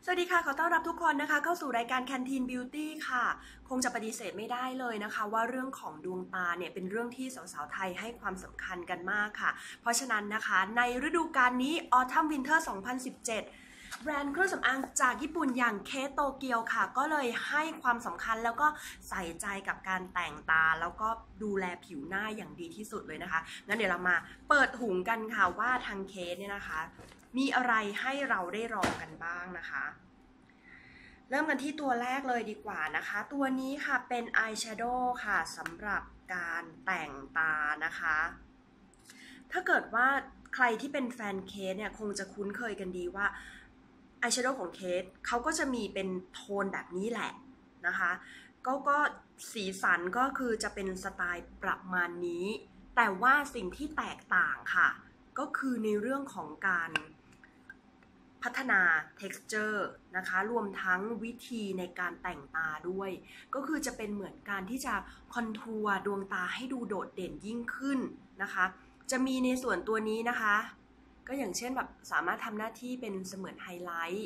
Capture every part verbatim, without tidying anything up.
สวัสดีค่ะขอต้อนรับทุกคนนะคะเข้าสู่รายการ Canteen Beauty ค่ะคงจะปฏิเสธไม่ได้เลยนะคะว่าเรื่องของดวงตาเนี่ยเป็นเรื่องที่สาวๆไทยให้ความสำคัญกันมากค่ะเพราะฉะนั้นนะคะในฤดูกาลนี้ Autumn Winter สองพันสิบเจ็ดแบรนด์เครื่องสำอางจากญี่ปุ่นอย่างเคสโตเกียวค่ะก็เลยให้ความสำคัญแล้วก็ใส่ใจกับการแต่งตาแล้วก็ดูแลผิวหน้าอย่างดีที่สุดเลยนะคะงั้นเดี๋ยวเรามาเปิดถุงกันค่ะว่าทางเคสเนี่ยนะคะมีอะไรให้เราได้ลองกันบ้างนะคะเริ่มกันที่ตัวแรกเลยดีกว่านะคะตัวนี้ค่ะเป็นอายแชโดว์ค่ะสำหรับการแต่งตานะคะถ้าเกิดว่าใครที่เป็นแฟนเคสเนี่ยคงจะคุ้นเคยกันดีว่าอายแชโดว์ของเคสเขาก็จะมีเป็นโทนแบบนี้แหละนะคะก็ก็สีสันก็คือจะเป็นสไตล์ประมาณนี้แต่ว่าสิ่งที่แตกต่างค่ะก็คือในเรื่องของการพัฒนา texture นะคะรวมทั้งวิธีในการแต่งตาด้วยก็คือจะเป็นเหมือนการที่จะคอนทัวร์ดวงตาให้ดูโดดเด่นยิ่งขึ้นนะคะจะมีในส่วนตัวนี้นะคะก็อย่างเช่นแบบสามารถทำหน้าที่เป็นเสมือนไฮไลท์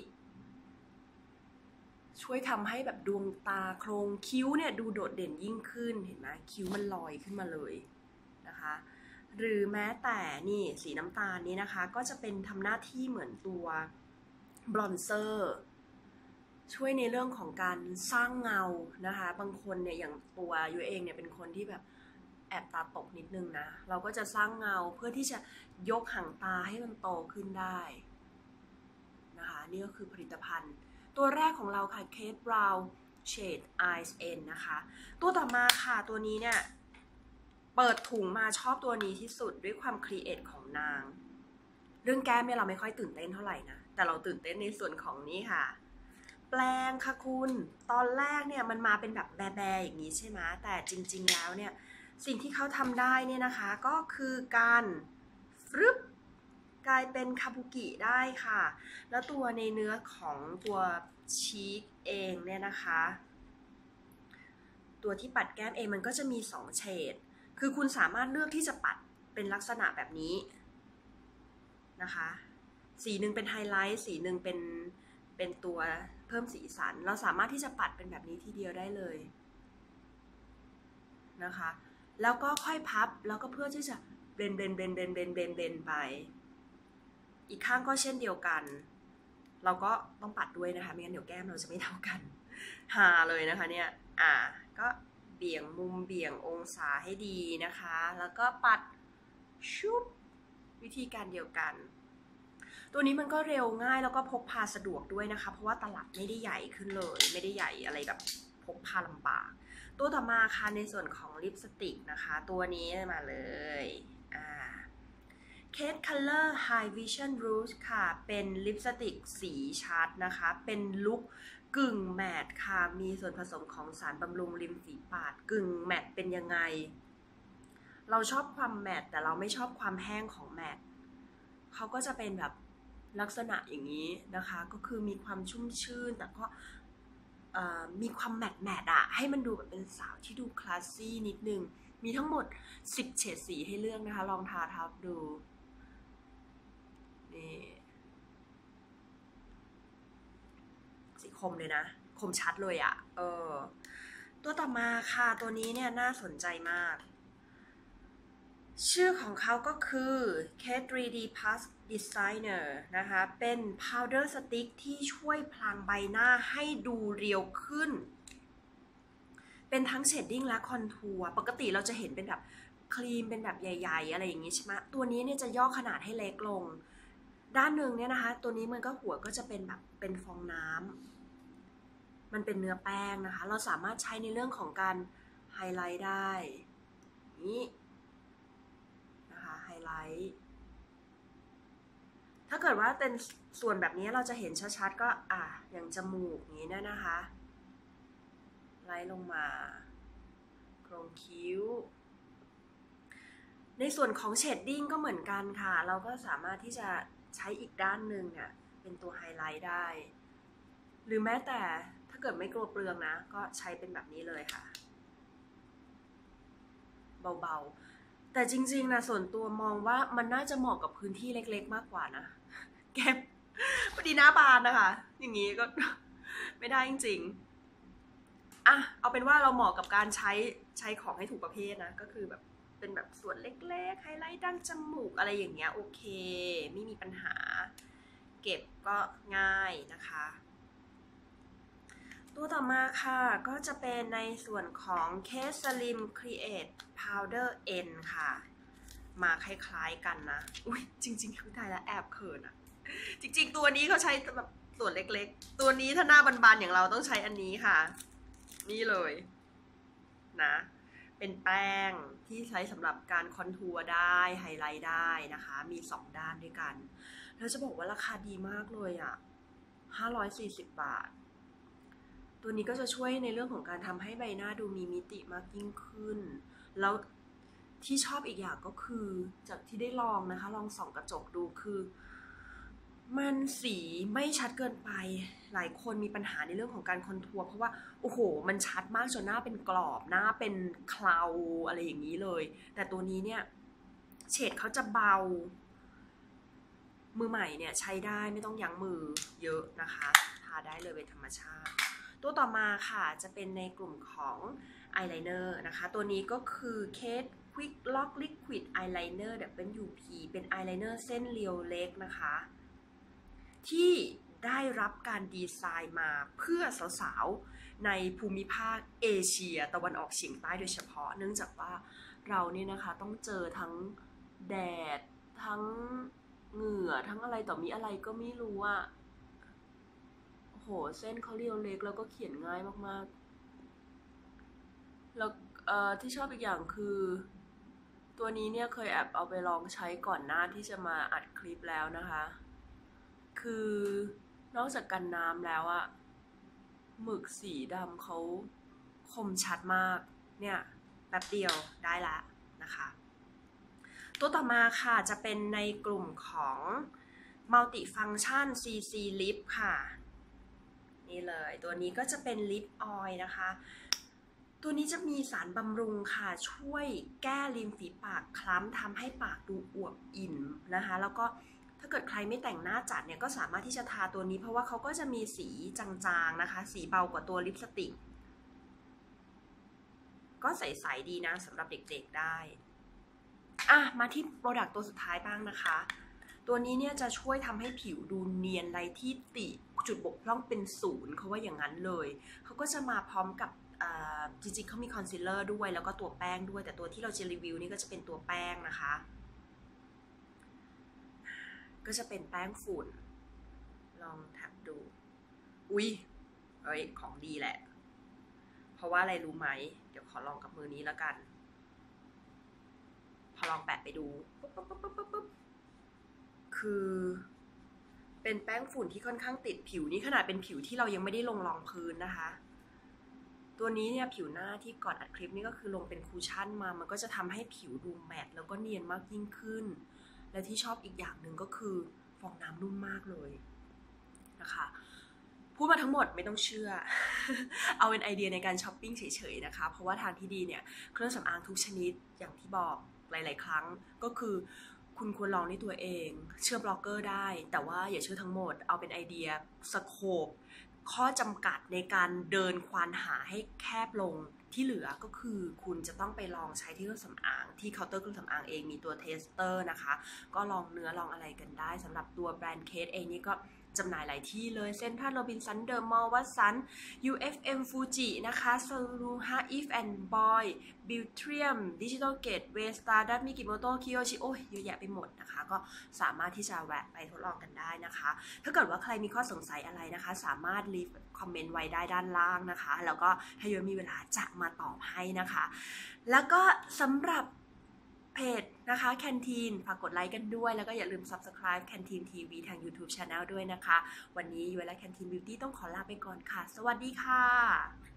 ช่วยทำให้แบบดวงตาโครงคิ้วเนี่ยดูโดดเด่นยิ่งขึ้นเห็นไหมคิ้วมันลอยขึ้นมาเลยนะคะหรือแม้แต่นี่สีน้ำตาลนี้นะคะก็จะเป็นทำหน้าที่เหมือนตัวบลอนเซอร์ช่วยในเรื่องของการสร้างเงานะคะบางคนเนี่ยอย่างตัวยูเองเนี่ยเป็นคนที่แบบแอบตาตกนิดนึงนะเราก็จะสร้างเงาเพื่อที่จะยกหางตาให้มันโตขึ้นได้นะคะนี่ก็คือผลิตภัณฑ์ตัวแรกของเราค่ะ Kate Brown Shade Eyes N นะคะตัวต่อมาค่ะตัวนี้เนี่ยเปิดถุงมาชอบตัวนี้ที่สุดด้วยความครีเอทของนางเรื่องแก้มเนี่ยเราไม่ค่อยตื่นเต้นเท่าไหร่นะแต่เราตื่นเต้นในส่วนของนี้ค่ะแปลงค่ะคุณตอนแรกเนี่ยมันมาเป็นแบบแบๆอย่างนี้ใช่ไหมแต่จริงๆแล้วเนี่ยสิ่งที่เขาทำได้เนี่ยนะคะก็คือการฟรึบกลายเป็นคาบุกิได้ค่ะแล้วตัวในเนื้อของตัวชีคเองเนี่ยนะคะตัวที่ปัดแก้มเองมันก็จะมีสองเฉดคือคุณสามารถเลือกที่จะปัดเป็นลักษณะแบบนี้นะคะสีหนึ่งเป็นไฮไลท์สีหนึ่งเป็นเป็นตัวเพิ่มสีสันเราสามารถที่จะปัดเป็นแบบนี้ทีเดียวได้เลยนะคะแล้วก็ค่อยพับแล้วก็เพื่อที่จะเบลนเบลนเบลนเบลนเบลนเบลนเบลนไปอีกข้างก็เช่นเดียวกันเราก็ต้องปัดด้วยนะคะไม่งั้นเดี๋ยวแก้มเราจะไม่เท่ากันหาเลยนะคะเนี่ยอ่าก็เบี่ยงมุมเบี่ยงองศาให้ดีนะคะแล้วก็ปัดชุบวิธีการเดียวกันตัวนี้มันก็เร็วง่ายแล้วก็พกพาสะดวกด้วยนะคะเพราะว่าตลับไม่ได้ใหญ่ขึ้นเลยไม่ได้ใหญ่อะไรแบบพกพาลำบากตัวต่อมาค่ะในส่วนของลิปสติกนะคะตัวนี้มาเลยอ่า Kate Color High Vision Rouge ค่ะเป็นลิปสติกสีชัดนะคะเป็นลุคกึ่งแมตต์ค่ะมีส่วนผสมของสารบำรุงริมฝีปากกึ่งแมตต์เป็นยังไงเราชอบความแมตต์แต่เราไม่ชอบความแห้งของแมตต์เขาก็จะเป็นแบบลักษณะอย่างนี้นะคะก็คือมีความชุ่มชื่นแต่ก็มีความแมตต์แมตต์อะให้มันดูแบบเป็นสาวที่ดูคลาสซี่นิดนึงมีทั้งหมดสิบเฉดสีให้เลือกนะคะลองทาทับดูนี่สีคมเลยนะคมชัดเลยอะเออตัวต่อมาค่ะตัวนี้เนี่ยน่าสนใจมากชื่อของเขาก็คือ Kate ทรี ดี Plus Designer นะคะเป็น powder stick ที่ช่วยพลางใบหน้าให้ดูเรียวขึ้นเป็นทั้งเชดดิ้งและคอนทัวร์ปกติเราจะเห็นเป็นแบบครีมเป็นแบบใหญ่ๆอะไรอย่างนี้ใช่ไหมตัวนี้เนี่ยจะย่อขนาดให้เล็กลงด้านหนึ่งเนี่ยนะคะตัวนี้มันก็หัวก็จะเป็นแบบเป็นฟองน้ำมันเป็นเนื้อแป้งนะคะเราสามารถใช้ในเรื่องของการไฮไลท์ได้นี้ไฮไลท์ถ้าเกิดว่าเป็นส่วนแบบนี้เราจะเห็นชัดๆก็อ่ะอย่างจมูกอย่างนี้เนี่ยนะคะไล่ลงมาโครงคิ้วในส่วนของเชดดิ้งก็เหมือนกันค่ะเราก็สามารถที่จะใช้อีกด้านหนึ่งเนี่ยเป็นตัวไฮไลท์ได้หรือแม้แต่ถ้าเกิดไม่กลัวเปลืองนะก็ใช้เป็นแบบนี้เลยค่ะเบาๆแต่จริงๆนะส่วนตัวมองว่ามันน่าจะเหมาะกับพื้นที่เล็กๆมากกว่านะแก้มพอดีหน้าบานนะคะอย่างนี้ก็ไม่ได้จริงๆอ่ะเอาเป็นว่าเราเหมาะกับการใช้ใช้ของให้ถูกประเภทนะก็คือแบบเป็นแบบส่วนเล็กๆไฮไลท์ดั้งจมูกอะไรอย่างเงี้ยโอเคไม่มีปัญหาเก็บก็ง่ายนะคะตัวต่อมาค่ะก็จะเป็นในส่วนของ Case Slim Create Powder N ค่ะมาคล้ายๆกันนะอุ้ยจริงๆคือได้แล้วแอบเขินอะจริงๆตัวนี้เขาใช้แบบส่วนเล็กๆตัวนี้ถ้าหน้าบานๆอย่างเราต้องใช้อันนี้ค่ะนี่เลยนะเป็นแป้งที่ใช้สำหรับการคอนทัวร์ได้ไฮไลท์ได้นะคะมีสองด้านด้วยกันแล้วจะบอกว่าราคาดีมากเลยอะห้าร้อยสี่สิบบาทตัวนี้ก็จะช่วยในเรื่องของการทำให้ใบหน้าดูมีมิติมากยิ่งขึ้นแล้วที่ชอบอีกอย่างก็คือจากที่ได้ลองนะคะลองส่องกระจกดูคือมันสีไม่ชัดเกินไปหลายคนมีปัญหาในเรื่องของการคอนทัวร์เพราะว่าโอ้โหมันชัดมากจนหน้าเป็นกรอบหน้าเป็นเคลาอะไรอย่างนี้เลยแต่ตัวนี้เนี่ยเฉดเขาจะเบามือใหม่เนี่ยใช้ได้ไม่ต้องยั้งมือเยอะนะคะทาได้เลยเป็นธรรมชาติตัวต่อมาค่ะจะเป็นในกลุ่มของอายไลเนอร์นะคะตัวนี้ก็คือ Kate Quick Lock Liquid Eyeliner ดับเบิลยู พี เป็นอายไลเนอร์เส้นเรียวเล็กนะคะที่ได้รับการดีไซน์มาเพื่อสาวๆในภูมิภาคเอเชียตะวันออกเฉียงใต้โดยเฉพาะเนื่องจากว่าเราเนี่ยนะคะต้องเจอทั้งแดดทั้งเหงื่อทั้งอะไรต่อมีอะไรก็ไม่รู้อะโอ้โหเส้นเขาเรียวเล็กแล้วก็เขียนง่ายมากๆแล้วเอ่อที่ชอบอีกอย่างคือตัวนี้เนี่ยเคยแอบเอาไปลองใช้ก่อนหน้าที่จะมาอัดคลิปแล้วนะคะคือนอกจากกันน้ำแล้วอะหมึกสีดำเขาคมชัดมากเนี่ยแป๊บเดียวได้ละนะคะตัวต่อมาค่ะจะเป็นในกลุ่มของ Multifunction ซี ซี Lip ค่ะนี่เลยตัวนี้ก็จะเป็นลิปออยล์นะคะตัวนี้จะมีสารบำรุงค่ะช่วยแก้ริมฝีปากคล้ำทำให้ปากดูอวบอิ่มนะคะแล้วก็ถ้าเกิดใครไม่แต่งหน้าจัดเนี่ยก็สามารถที่จะทาตัวนี้เพราะว่าเขาก็จะมีสีจางๆนะคะสีเบากว่าตัวลิปสติกก็ใสๆดีนะสำหรับเด็กๆได้อ่ะมาที่โปรดักต์ตัวสุดท้ายบ้างนะคะตัวนี้เนี่ยจะช่วยทำให้ผิวดูเนียนไร้ที่ติจุดบกพร่องเป็นศูนย์เขาว่าอย่างนั้นเลยเขาก็จะมาพร้อมกับจริงๆเขามีคอนซีลเลอร์ด้วยแล้วก็ตัวแป้งด้วยแต่ตัวที่เราจะรีวิวนี่ก็จะเป็นตัวแป้งนะคะก็จะเป็นแป้งฝุ่นลองแท็บดูอุ๊ยเอ้ยของดีแหละเพราะว่าอะไรรู้ไหมเดี๋ยวขอลองกับมือนี้แล้วกันพอลองแปะไปดูปุ๊บปุ๊บปุ๊บปุ๊บปุ๊บคือเป็นแป้งฝุ่นที่ค่อนข้างติดผิวนี่ขนาดเป็นผิวที่เรายังไม่ได้ลงรองพื้นนะคะตัวนี้เนี่ยผิวหน้าที่ก่อนอัดคลิปนี่ก็คือลงเป็นคูชั่นมามันก็จะทำให้ผิวดูแมตต์แล้วก็เนียนมากยิ่งขึ้นและที่ชอบอีกอย่างหนึ่งก็คือฟองน้ำนุ่มมากเลยนะคะพูดมาทั้งหมดไม่ต้องเชื่อ เอาเป็นไอเดียในการช้อปปิ้งเฉยๆนะคะเพราะว่าทางที่ดีเนี่ยเครื่องสำอางทุกชนิดอย่างที่บอกหลายๆครั้งก็คือคุณควรลองด้วยตัวเองเชื่อบล็อกเกอร์ได้แต่ว่าอย่าเชื่อทั้งหมดเอาเป็นไอเดียสโคปข้อจำกัดในการเดินควานหาให้แคบลงที่เหลือก็คือคุณจะต้องไปลองใช้ที่เครื่องสำอางที่เคาน์เตอร์เครื่องสำอางเองมีตัวเทสเตอร์นะคะก็ลองเนื้อลองอะไรกันได้สำหรับตัวแบรนด์เคสเองนี่ก็จำหน่ายหลายที่เลยเซ็นทรัลโรบินสันเดอร์มอลล์วัตสัน ยู เอฟ เอ็ม ฟูจินะคะซาลูฮาอีฟแอนด์บอยบิวเทียมดิจิทัลเกตเวสตาร์ดัตมิกิโมโตคิโยชิโอ้ยเยอะแยะไปหมดนะคะก็สามารถที่จะแวะไปทดลองกันได้นะคะถ้าเกิดว่าใครมีข้อสงสัยอะไรนะคะสามารถรีคอมเมนต์ไว้ได้ด้านล่างนะคะแล้วก็ถ้าย้อนมีเวลาจะมาตอบให้นะคะแล้วก็สำหรับเพจนะคะแคนทีนฝากกดไลค์กันด้วยแล้วก็อย่าลืม ซับสไครบ์ แคนทีน ที วี ทาง ยูทูบ ชาแนล ด้วยนะคะวันนี้ยูและ แคนทีน บิวตี้ ต้องขอลาไปก่อนค่ะสวัสดีค่ะ